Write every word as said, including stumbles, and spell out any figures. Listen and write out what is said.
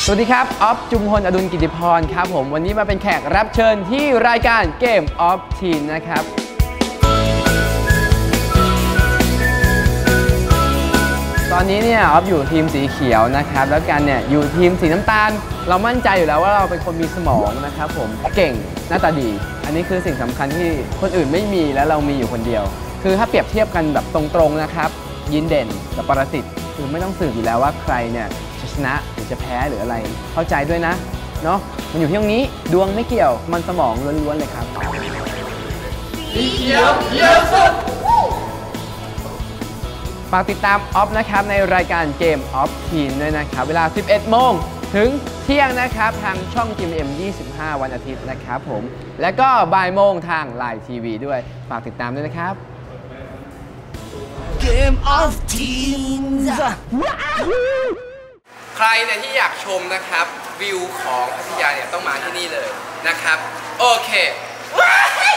สวัสดีครับออฟจุมพลอดุลกิติพรครับผมวันนี้มาเป็นแขกรับเชิญที่รายการเกมออฟทีนนะครับตอนนี้เนี่ยออฟอยู่ทีมสีเขียวนะครับแล้วกันเนี่ยอยู่ทีมสีน้ำตาลเรามั่นใจอยู่แล้วว่าเราเป็นคนมีสมองนะครับผมเก่งหน้าตาดีอันนี้คือสิ่งสำคัญที่คนอื่นไม่มีและเรามีอยู่คนเดียวคือถ้าเปรียบเทียบกันแบบตรงๆนะครับยินเด่นกับปรสิตคือไม่ต้องสืบอยู่แล้วว่าใครเนี่ยจะชนะหรือจะแพ้หรืออะไรเข้าใจด้วยนะเนาะมันอยู่ที่ตรงนี้ดวงไม่เกี่ยวมันสมองล้วนๆเลยครับสีเขียวเยอะสุดฝากติดตามออฟนะครับในรายการเกมออฟทีนด้วยนะครับเวลา สิบเอ็ดโมงถึงเที่ยงนะครับทางช่อง จี เอ็ม ยี่สิบห้า วันอาทิตย์นะครับผมและก็บ่ายโมงทางไลน์ทีวีด้วยฝากติดตามด้วยนะครับเกมออฟทีนใครเนี่ยที่อยากชมนะครับวิวของพัทยาเนี่ยต้องมาที่นี่เลยนะครับโอเค